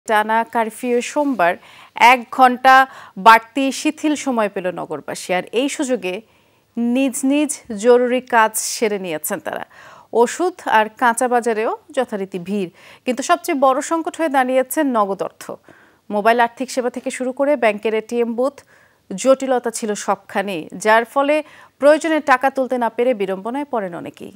টানা কারফিউ সোমবার ১ ঘন্টা বাড়তি শিথিল সময় পেল নগরবাসী। আর এই সুযোগে নিজ নিজ জরুরি কাজ সেরে নিয়েছেন তারা। ওষুধ আর কাঁচা বাজারেও যথারীতি ভিড়, কিন্তু সবচেয়ে বড় সংকট হয়ে দাঁড়িয়েছে নগদ অর্থ। মোবাইল আর্থিক সেবা থেকে শুরু করে ব্যাংকের এটিএম বুথ, জটিলতা ছিল সবখানে, যার ফলে প্রয়োজনে টাকা তুলতে না পেরে বিড়ম্বনায় পড়েন অনেকেই।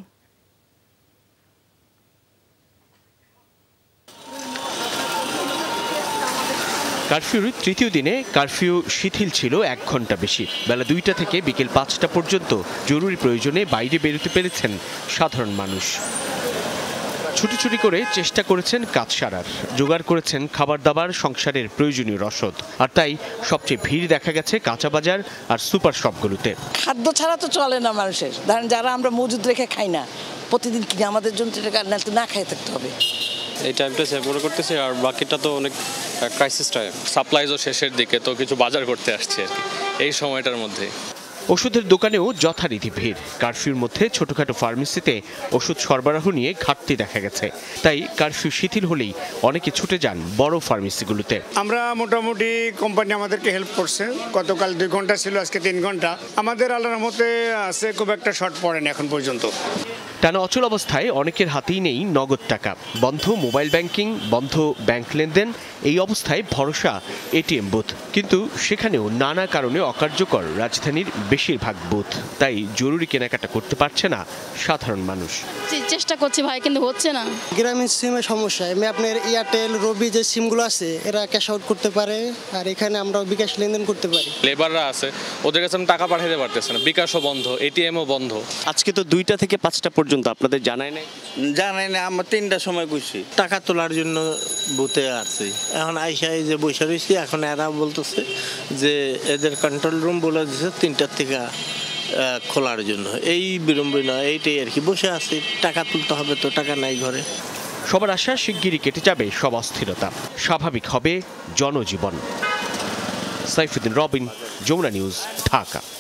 কারফিউর তৃতীয় দিনে কারফিউ শিথিল ছিল ১ ঘন্টা বেশি। বেলা ২টা থেকে বিকেল ৫টা পর্যন্ত জরুরি প্রয়োজনে বাইরে বেরোতে পেরেছেন সাধারণ মানুষ। ছুটি করে চেষ্টা করেছেন কাজ সারার, জোগাড় করেছেন খাবার দাবার, সংসারের প্রয়োজনীয় রসদ। আর তাই সবচেয়ে ভিড় দেখা গেছে কাঁচা বাজার আর সুপার শপগুলোতে। খাদ্য ছাড়া তো চলে না মানুষের। ধরেন যারা আমরা মজুদ রেখে খাই না, প্রতিদিন কিনে আমাদের জন্য না খেয়ে থাকতে হবে। এই টাইমটা সেভ করতেছি, আর বাকিটা তো অনেক ক্রাইসিস টাইম। সাপ্লাইজও শেষের দিকে, তো কিছু বাজার করতে আসছি আর কি এই সময়টার মধ্যে। ওষুধের দোকানেও যথারীতি ভিড়। কারফিউর মধ্যে ছোটখাটো ফার্মেসিতে ওষুধ সরবরাহ নিয়ে ঘাটতি দেখা গেছে। তাই কারফিউ শিথিল হলেই অনেকে ছুটে যান বড় ফার্মেসিগুলোতে। আমরা মোটামুটি কোম্পানি আমাদেরকে হেল্প করছে। গতকাল 2 ঘন্টা ছিল, আজকে 3 ঘন্টা। আমাদের আল্লাহর রহমতে আছে, খুব একটা শর্ট পড়েনি এখন পর্যন্ত। টানা অচল অবস্থায় অনেকের হাতেই নেই নগদ টাকা, বন্ধ মোবাইল ব্যাংকিং, বন্ধ ব্যাংক লেনদেন। এই অবস্থায় ভরসা এটিএম বুথ, কিন্তু সেখানেও নানা কারণে অকার্যকর রাজধানীর বেশিরভাগ বুথ। তাই জরুরি কেনাকাটা করতে পারছে না সাধারণ মানুষ। চেষ্টা করছি ভাই, কিন্তু হচ্ছে না। গ্রামীণ সিমের সমস্যা। আপনার এয়ারটেল, রবি যে সিমগুলো আছে এরা ক্যাশ আউট করতে পারে, আর এখানে আমরা বিকাশ লেনদেন করতে পারি। লেবাররা আছে, ওদের কাছে টাকা পাঠাতে পারতেছে না, বিকাশও বন্ধ, এটিএমও বন্ধ। আজকে তো 2টা থেকে 5টা পর্যন্ত আপনাদের জানাই নাই? জানাই না, আমরা 3টার সময় করছি। টাকা তোলার জন্য বুথে আসছি। এখন আইসাই যে বসে রয়েছি, এখন এরা বলতেছে যে এদের কন্ট্রোল রুম বলে দিচ্ছে 3টার থেকে খোলার জন্য। এই বিড়ম্বনা এইটাই আর কি, বসে আছি। টাকা তুলতে হবে, তো টাকা নাই ঘরে। সবার আশা শিগগিরই কেটে যাবে সব অস্থিরতা, স্বাভাবিক হবে জনজীবন। সাইফুদ্দিন রবিন, যমুনা নিউজ, ঢাকা।